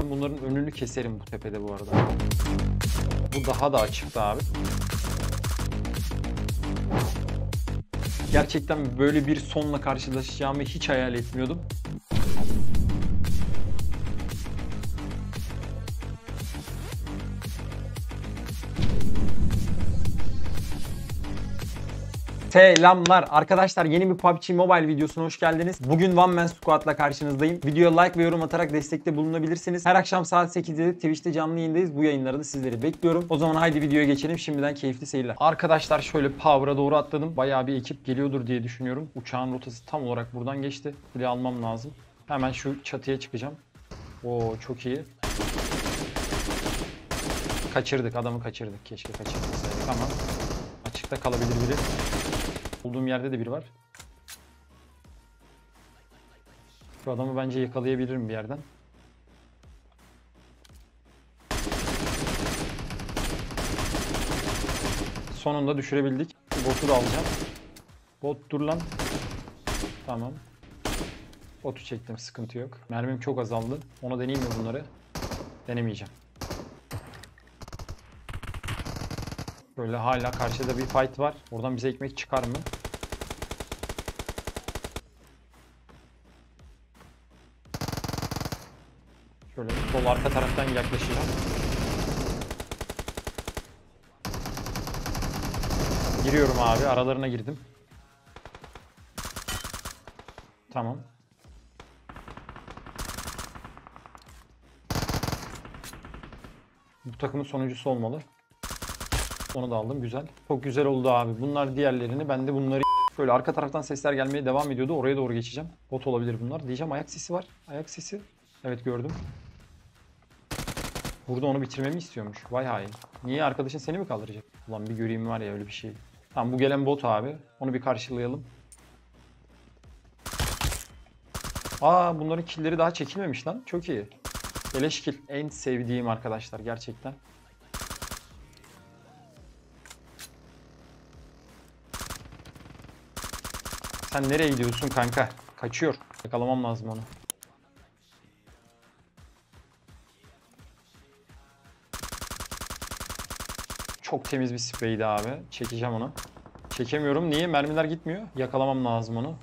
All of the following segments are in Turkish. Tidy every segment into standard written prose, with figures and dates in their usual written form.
Ben bunların önünü keserim bu tepede bu arada. Bu daha da açıktı abi. Gerçekten böyle bir sonla karşılaşacağımı hiç hayal etmiyordum. Selamlar arkadaşlar, yeni bir PUBG Mobile videosuna hoş geldiniz. Bugün One Man Squad'la karşınızdayım. Videoya like ve yorum atarak destekte bulunabilirsiniz. Her akşam saat 8'de Twitch'te canlı yayındayız. Bu yayınlarda da sizleri bekliyorum. O zaman haydi videoya geçelim. Şimdiden keyifli seyirler. Arkadaşlar şöyle Power'a doğru atladım. Bayağı bir ekip geliyordur diye düşünüyorum. Uçağın rotası tam olarak buradan geçti. Kule almam lazım. Hemen şu çatıya çıkacağım. Oo çok iyi. Kaçırdık, adamı kaçırdık. Keşke kaçırmasaydık ama açıkta kalabilir biri. Olduğum yerde de biri var. Şu adamı bence yakalayabilirim bir yerden. Sonunda düşürebildik. Botu da alacağım. Bot dur lan. Tamam. Botu çektim, sıkıntı yok. Mermim çok azaldı. Ona deneyeyim mi bunları? Denemeyeceğim. Böyle hala karşıda bir fight var. Oradan bize ekmek çıkar mı? Şöyle sol arka taraftan yaklaşacağım. Giriyorum abi. Aralarına girdim. Tamam. Bu takımın sonuncusu olmalı. Onu da aldım. Güzel. Çok güzel oldu abi. Bunlar diğerlerini. Ben de bunları... Şöyle arka taraftan sesler gelmeye devam ediyordu. Oraya doğru geçeceğim. Bot olabilir bunlar. Diyeceğim, ayak sesi var. Ayak sesi. Evet, gördüm. Burada onu bitirmemi istiyormuş. Vay hain. Niye, arkadaşın seni mi kaldıracak? Ulan bir göreyim var ya öyle bir şey. Tamam, bu gelen bot abi. Onu bir karşılayalım. Aa, bunların killleri daha çekilmemiş lan. Çok iyi. Beleş kill. En sevdiğim arkadaşlar gerçekten. Sen nereye gidiyorsun kanka? Kaçıyor. Yakalamam lazım onu. Çok temiz bir spreydi abi. Çekeceğim onu. Çekemiyorum. Niye? Mermiler gitmiyor. Yakalamam lazım onu.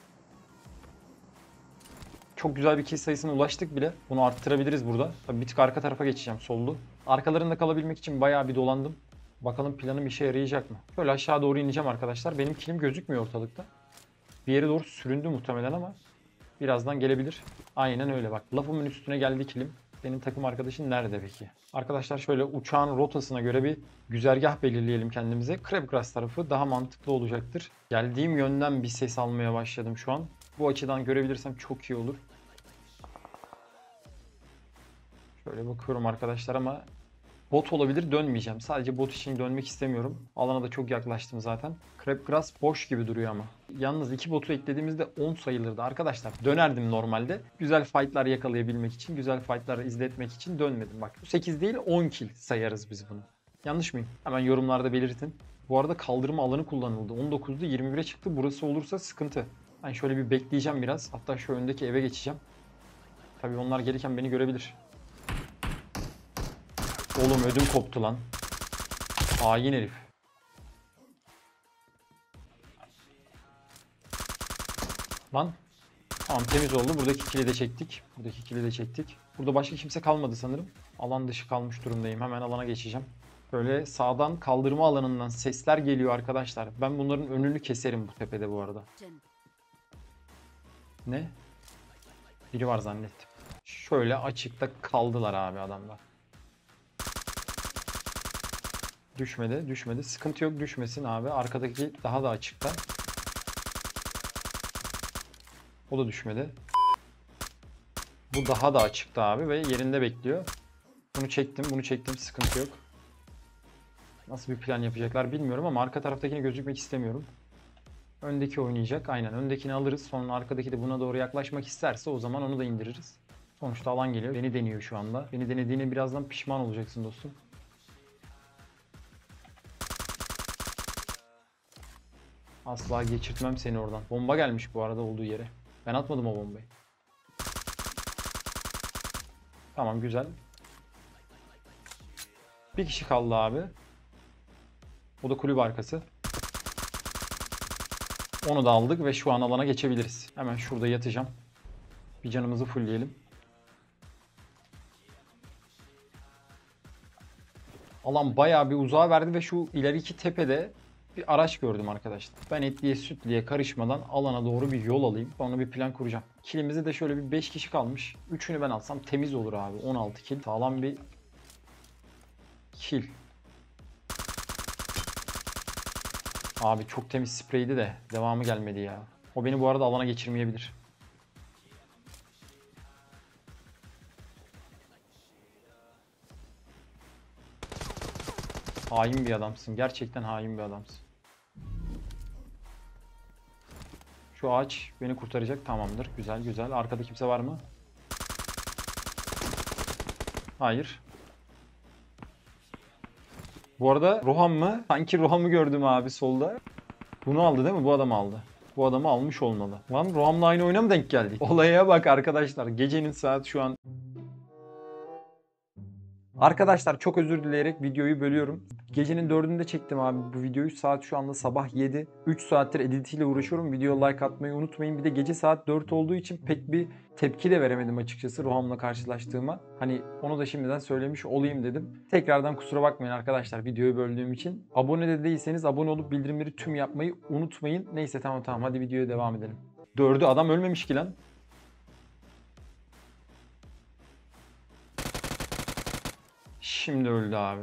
Çok güzel bir kill sayısına ulaştık bile. Bunu arttırabiliriz burada. Tabii bir tık arka tarafa geçeceğim, sollu. Arkalarında kalabilmek için bayağı bir dolandım. Bakalım planım işe yarayacak mı? Şöyle aşağı doğru ineceğim arkadaşlar. Benim killim gözükmüyor ortalıkta. Bir yere doğru süründü muhtemelen ama birazdan gelebilir. Aynen öyle bak. Lafımın üstüne geldi kilim. Benim takım arkadaşın nerede peki? Arkadaşlar şöyle uçağın rotasına göre bir güzergah belirleyelim kendimize. Crabgrass tarafı daha mantıklı olacaktır. Geldiğim yönden bir ses almaya başladım şu an. Bu açıdan görebilirsem çok iyi olur. Şöyle bakıyorum arkadaşlar ama bot olabilir, dönmeyeceğim. Sadece bot için dönmek istemiyorum. Alana da çok yaklaştım zaten. Crabgrass boş gibi duruyor ama. Yalnız iki botu eklediğimizde 10 sayılırdı arkadaşlar. Dönerdim normalde. Güzel fightlar yakalayabilmek için, güzel fightlar izletmek için dönmedim. Bak bu 8 değil 10 kill sayarız biz bunu. Yanlış mıyım? Hemen yorumlarda belirtin. Bu arada kaldırma alanı kullanıldı. 19'da 21'e çıktı. Burası olursa sıkıntı. Ben şöyle bir bekleyeceğim biraz. Hatta şu öndeki eve geçeceğim. Tabii onlar gelirken beni görebilir. Oğlum ödüm koptu lan. Hain herif. Lan. Tamam, temiz oldu. Buradaki kili de çektik. Buradaki kili de çektik. Burada başka kimse kalmadı sanırım. Alan dışı kalmış durumdayım. Hemen alana geçeceğim. Böyle sağdan kaldırma alanından sesler geliyor arkadaşlar. Ben bunların önünü keserim bu tepede bu arada. Ne? Biri var zannettim. Şöyle açıkta kaldılar abi adamlar. Düşmedi, düşmedi. Sıkıntı yok, düşmesin abi. Arkadaki daha da açıkta. O da düşmedi. Bu daha da açıkta abi ve yerinde bekliyor. Bunu çektim, bunu çektim. Sıkıntı yok. Nasıl bir plan yapacaklar bilmiyorum ama arka taraftakine gözükmek istemiyorum. Öndeki oynayacak. Aynen, öndekini alırız. Sonra arkadaki de buna doğru yaklaşmak isterse o zaman onu da indiririz. Sonuçta alan geliyor. Beni deniyor şu anda. Beni denediğine birazdan pişman olacaksın dostum. Asla geçirtmem seni oradan. Bomba gelmiş bu arada olduğu yere. Ben atmadım o bombayı. Tamam, güzel. Bir kişi kaldı abi. O da kulübe arkası. Onu da aldık ve şu an alana geçebiliriz. Hemen şurada yatacağım. Bir canımızı fullleyelim. Alan bayağı bir uzağa verdi ve şu ileriki tepede bir araç gördüm arkadaşlar. Ben etliye sütliye karışmadan alana doğru bir yol alayım. Sonra bir plan kuracağım. Kilimizi de şöyle bir 5 kişi kalmış. 3'ünü ben alsam temiz olur abi. 16 kill. Sağlam bir kill. Abi çok temiz spreydi de devamı gelmedi ya. O beni bu arada alana geçirmeyebilir. Hain bir adamsın. Gerçekten hain bir adamsın. Şu ağaç beni kurtaracak. Tamamdır. Güzel güzel. Arkada kimse var mı? Hayır. Bu arada Rohan mı? Sanki Rohan'ı gördüm abi solda. Bunu aldı değil mi? Bu adam aldı. Bu adamı almış olmalı. Lan Rohan'la aynı oyuna mı denk geldik? Olaya bak arkadaşlar. Gecenin saat şu an. Arkadaşlar çok özür dileyerek videoyu bölüyorum. Gecenin 4'ünde çektim abi bu videoyu. Saat şu anda sabah 7. 3 saattir editiyle uğraşıyorum. Video like atmayı unutmayın. Bir de gece saat 4 olduğu için pek bir tepki de veremedim açıkçası Roham'la karşılaştığıma. Hani onu da şimdiden söylemiş olayım dedim. Tekrardan kusura bakmayın arkadaşlar videoyu böldüğüm için. Abone de değilseniz abone olup bildirimleri tüm yapmayı unutmayın. Neyse tamam hadi videoya devam edelim. 4'ü adam ölmemiş ki lan. Şimdi öldü abi.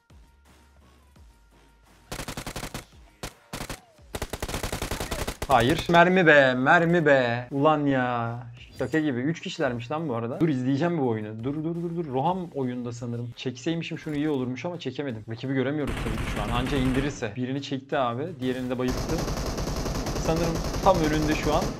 Hayır. Mermi be, mermi be. Ulan ya. Şaka gibi. 3 kişilermiş lan bu arada. Dur izleyeceğim bu oyunu. Dur. Roham oyunda sanırım. Çekseymişim şunu iyi olurmuş ama çekemedim. Rakibi göremiyoruz tabii ki şu an. Anca indirirse. Birini çekti abi. Diğerini de bayılttı. Sanırım tam önünde şu an.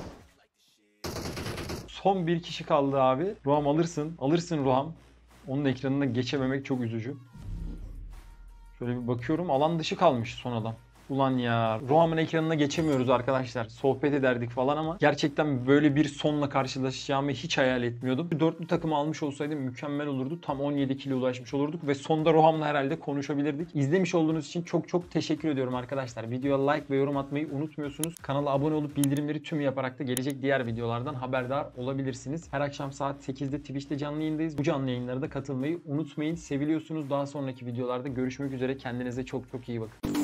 Son bir kişi kaldı abi. Roham alırsın. Alırsın Roham. Onun ekranına geçememek çok üzücü. Şöyle bir bakıyorum. Alan dışı kalmış son adam. Ulan ya. Roam'ın ekranına geçemiyoruz arkadaşlar. Sohbet ederdik falan ama gerçekten böyle bir sonla karşılaşacağımı hiç hayal etmiyordum. Bir dörtlü takımı almış olsaydım mükemmel olurdu. Tam 17 kilo ulaşmış olurduk ve sonda Roam'la herhalde konuşabilirdik. İzlemiş olduğunuz için çok teşekkür ediyorum arkadaşlar. Videoya like ve yorum atmayı unutmuyorsunuz. Kanala abone olup bildirimleri tüm yaparak da gelecek diğer videolardan haberdar olabilirsiniz. Her akşam saat 8'de Twitch'te canlı yayındayız. Bu canlı yayınlara da katılmayı unutmayın. Seviliyorsunuz. Daha sonraki videolarda görüşmek üzere. Kendinize çok iyi bakın.